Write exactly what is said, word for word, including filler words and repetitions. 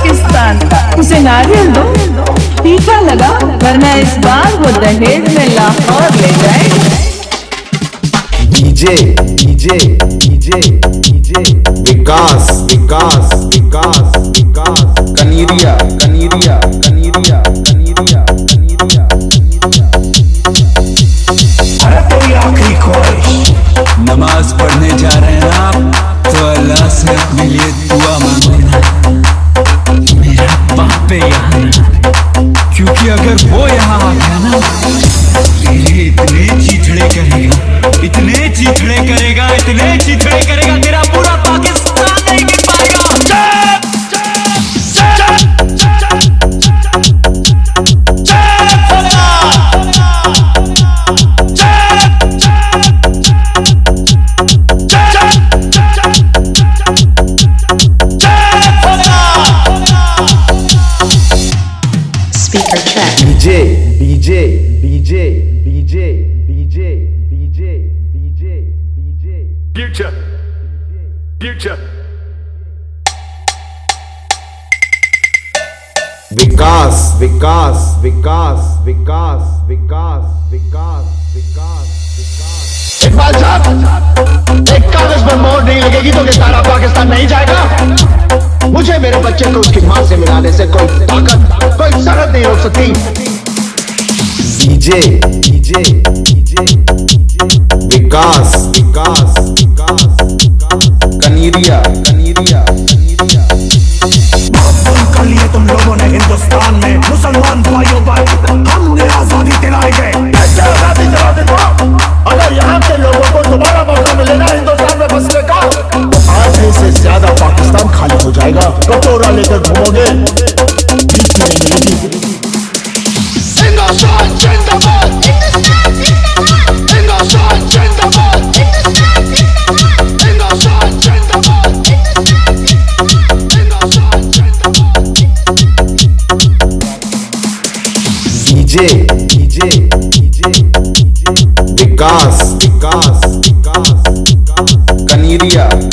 पाकिस्तान का। उसे नारियल दो, टीका लगा, वरना इस बार वो दहेज में लाहौर ले जाए। डीजे डीजे डीजे डीजे विकास विकास विकास विकास कनीरिया कनीरिया कनीरिया कनीरिया कनीरिया कनीरिया। अरे कोई आखिरी ख्वाहिश। नमाज पढ़ने जा रहे हैं आप तो अल्लाह से अपने लिए दुआ मांगना, मेरा बाप पे यहाँ ना, क्योंकि अगर वो यहाँ आ गया ना तेरे इतने चीथड़े करेगा, इतने चीथड़े करेगा, इतने चीथड़े करेगा, तेरा पूरा पाकिस्तान नहीं गिर पाएगा। DJ DJ DJ DJ DJ DJ DJ DJ Future, future. विकास विकास विकास विकास विकास विकास विकास विकास। इकबाल साहब, एक कागज पर मोहर नहीं लगेगी तो क्या सारा पाकिस्तान नहीं जाएगा? मुझे मेरे बच्चे को उसकी मां से मिलाने से कोई ताकत, कोई सरहद नहीं रोक सकती। डीजे डीजे डीजे विकास विकास विकास विकास कनीरिया कनीरिया कनीरिया। कर लिए तुम लोगों ने हिंदुस्तान में मुसलमान भाइयों पर, हमने आजादी दिलाई है। आजादी दिला दे तो अगर यहाँ के लोगों को दोबारा मौका मिलेगा हिंदुस्तान में बसने का, आधे से ज्यादा पाकिस्तान खाली हो जाएगा। कटोरा लेकर घूमोगे, भीख नहीं मिलेगी। हिंदुस्तान जिंदाबाद, हिंदुस्तान जिंदाबाद, हिंदुस्तान जिंदाबाद, हिंदुस्तान जिंदाबाद। डीजे डीजे डीजे विकास विकास विकास विकास कनीरिया